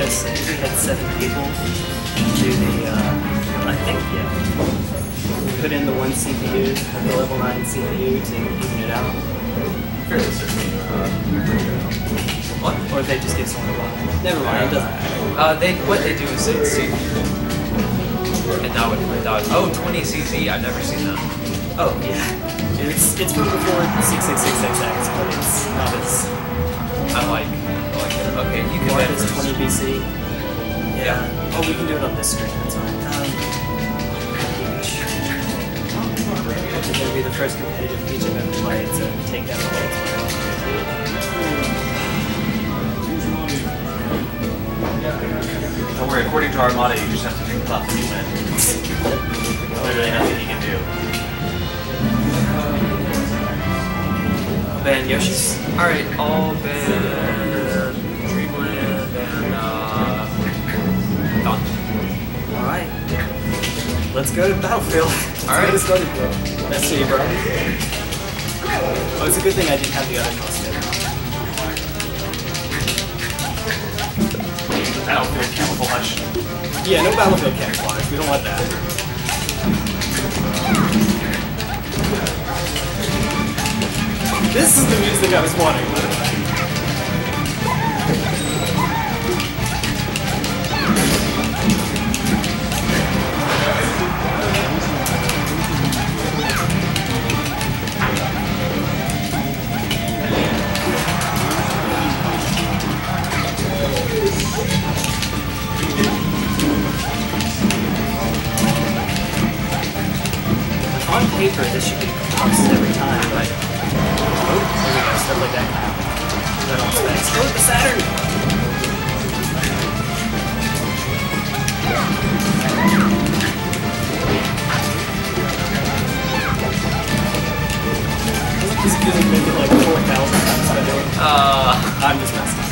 this, I think we had 7 people do the, I think, yeah. Put in the 1 CPU, the level 9 CPU to even it out. Fairly certain. What? Or they just give someone a buy. Never mind, it doesn't matter. What they do is they see. And now with my dog. Oh, 20 CC, I've never seen that. Oh, yeah. It's from before 6666XX, but it's not as... I like it. Okay, you can Mark bet is 20 BC. Yeah. Oh, we can do it on this screen, that's fine. It's going to be the first competitive Peach I've ever played, so take that away. Don't worry, according to our motto, you just have to Jigglypuff and you win. Literally nothing you can do. ban Yoshi's. Alright, I'll ban Dreamland and Dawn. Alright. Let's go to Battlefield. Alright. Let's go to Battlefield. That's to you, bro. Oh, it's a good thing I didn't have the other costume. Battlefield camouflage. Yeah, no Battlefield camouflage. We don't want that. This is the music I was wanting, by the way. On paper, this should be constant every time, but... Oh, there we go, stuff like that. That on specs. Oh, the Saturn! This music made it like 4,000 times by doing. I'm just messing.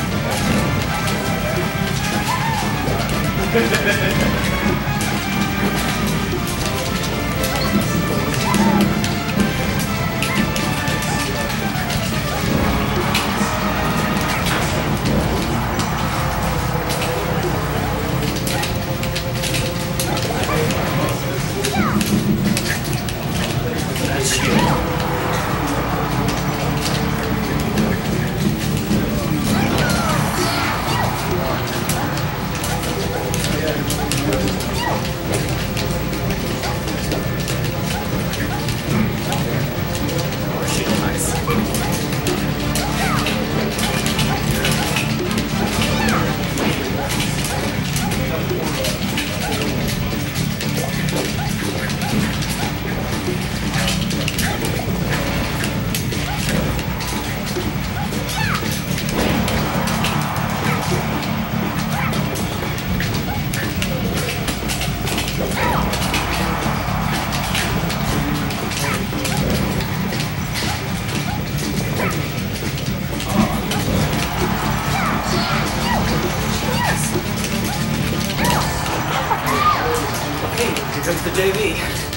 Here comes the JV.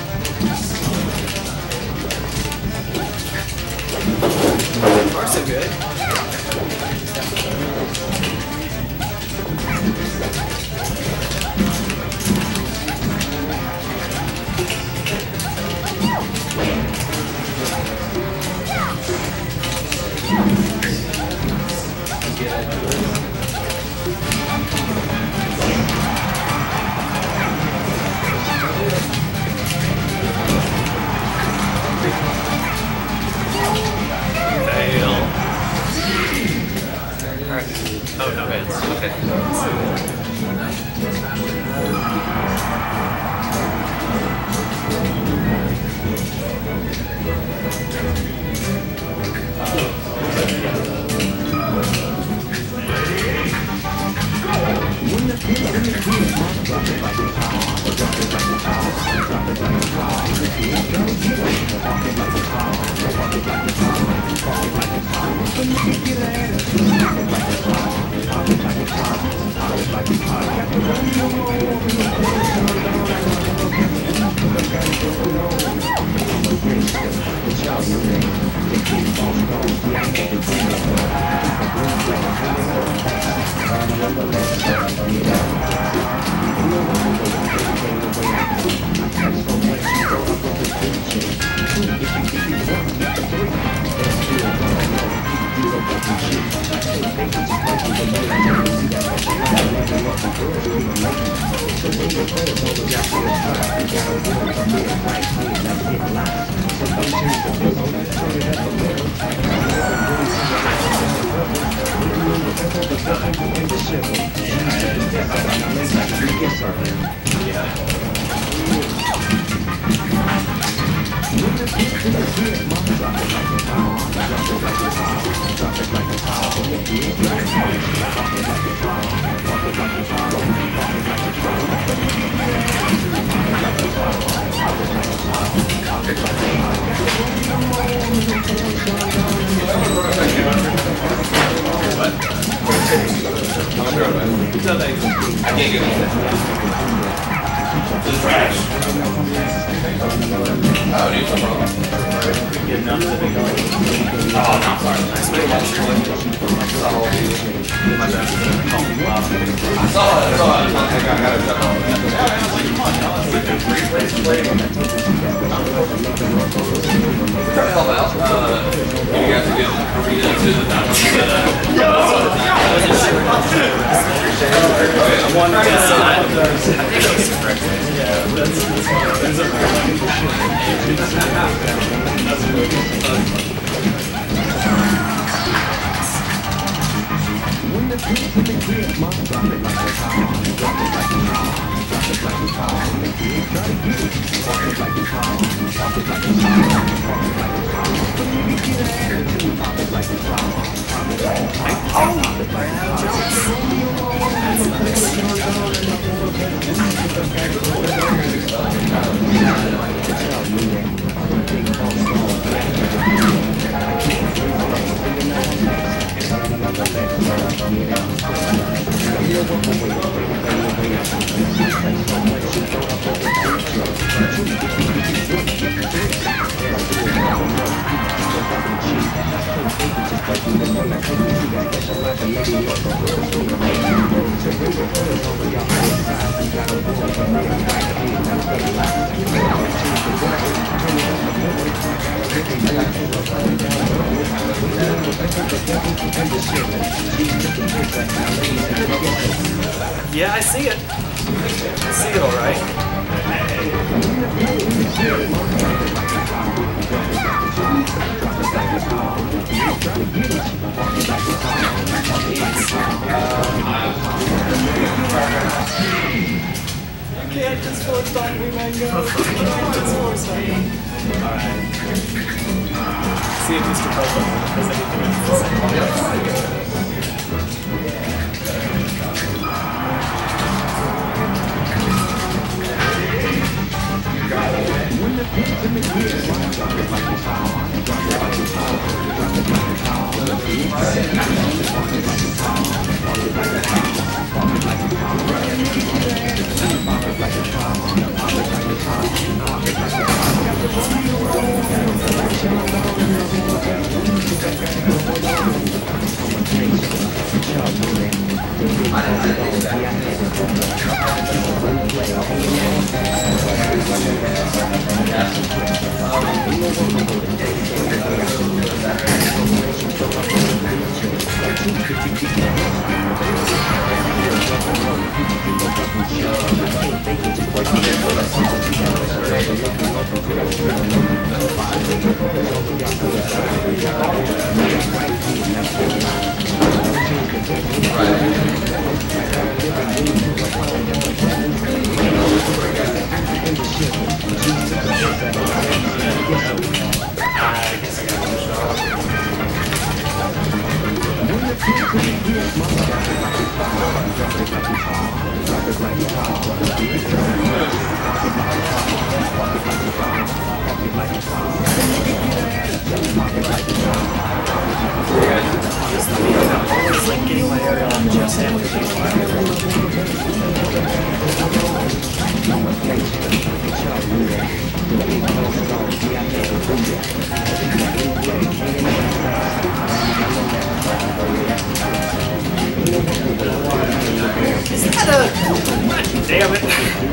Far so good. Oh, no bans. Okay. Yeah, I see it. I see it all right. You can't just force on me, Mango. You can't just force on me. Alright. See if Mr. Popo has anything to say. It's like getting my area on just after these Is that a... Damn it.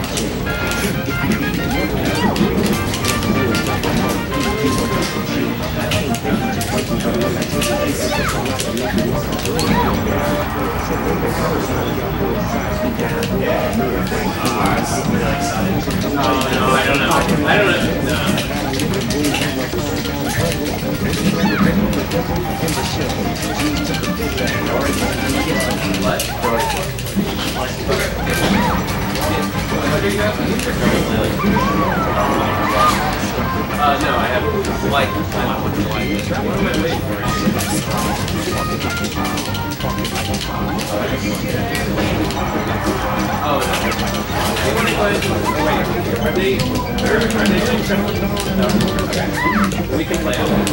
Oh no, I don't know. I don't know. No. What? No, I haven't. Like, I went to like this. What am I waiting for? Oh, they want to go ahead. Wait, are they doing something? No. Okay. We can play on that.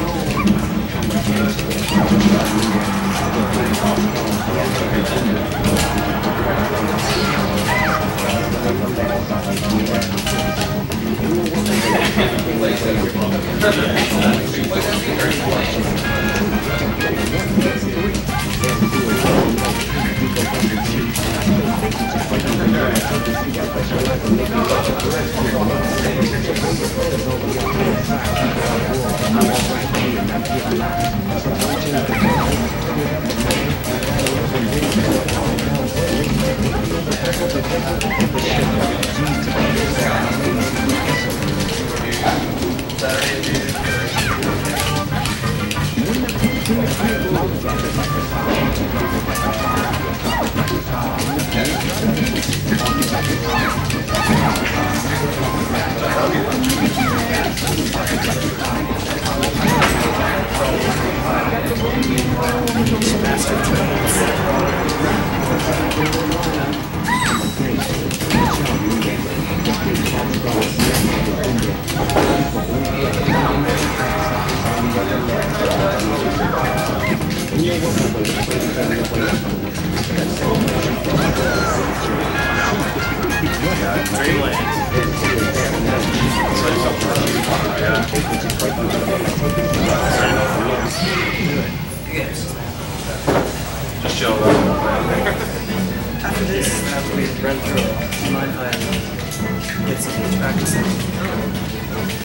Just show up. After this, after we run through it, do you mind if I get some practice?